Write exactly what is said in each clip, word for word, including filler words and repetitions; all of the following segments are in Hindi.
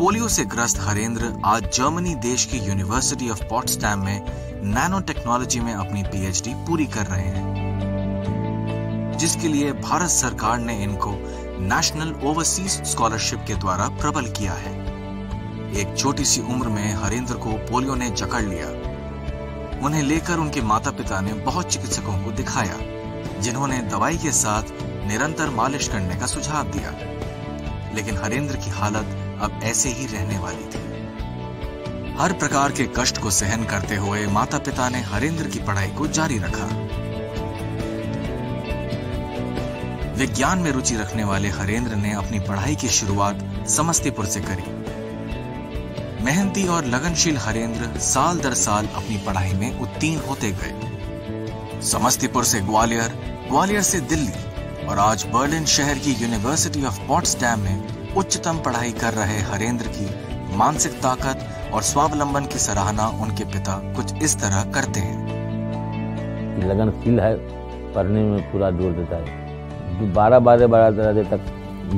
पोलियो से ग्रस्त हरेंद्र आज जर्मनी देश की यूनिवर्सिटी ऑफ पोट्सडैम में नैनो टेक्नोलॉजी में अपनी पीएचडी पूरी कर रहे हैं, जिसके लिए भारत सरकार ने इनको नेशनल ओवरसीज स्कॉलरशिप के द्वारा प्रबल किया है। एक छोटी सी उम्र में हरेंद्र को पोलियो ने जकड़ लिया। उन्हें लेकर उनके माता पिता ने बहुत चिकित्सकों को दिखाया, जिन्होंने दवाई के साथ निरंतर मालिश करने का सुझाव दिया, लेकिन हरेंद्र की हालत अब ऐसे ही रहने वाली थी। हर प्रकार के कष्ट को सहन करते हुए माता पिता ने हरेंद्र की पढ़ाई को जारी रखा। विज्ञान में रुचि रखने वाले हरेंद्र ने अपनी पढ़ाई की शुरुआत समस्तीपुर से करी। मेहनती और लगनशील हरेंद्र साल दर साल अपनी पढ़ाई में उत्तीर्ण होते गए। समस्तीपुर से ग्वालियर, ग्वालियर से दिल्ली और आज बर्लिन शहर की यूनिवर्सिटी ऑफ पोट्सडैम में उच्चतम पढ़ाई कर रहे हरेंद्र की मानसिक ताकत और स्वावलंबन की सराहना उनके पिता कुछ इस तरह करते हैं। लगनशील है, पढ़ने में पूरा जोर देता है, बारह बारह बारह देर तक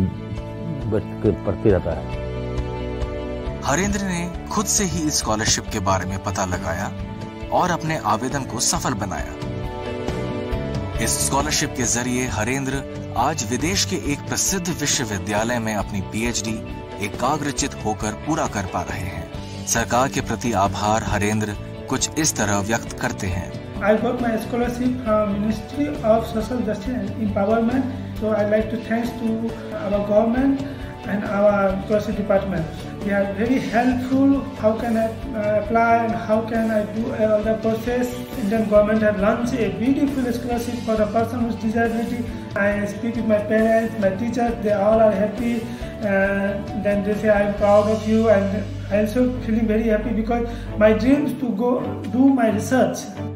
पढ़ते रहता है। हरेंद्र ने खुद से ही इस स्कॉलरशिप के बारे में पता लगाया और अपने आवेदन को सफल बनाया। इस स्कॉलरशिप के जरिए हरेंद्र आज विदेश के एक प्रसिद्ध विश्वविद्यालय में अपनी पीएचडी एकाग्रचित होकर पूरा कर पा रहे हैं। सरकार के प्रति आभार हरेंद्र कुछ इस तरह व्यक्त करते हैं। I got my scholarship from Ministry of Social Justice and Empowerment, so I like to thanks to our government and our scholarship department. They are very helpful. How can I uh, apply and how can I do all the process? Indian government has launched a beautiful scholarship for the person with disability. I speak with my parents, my teachers. They all are happy. Uh, then they say I am proud of you, and I also feeling very happy because my dream is to go do my research.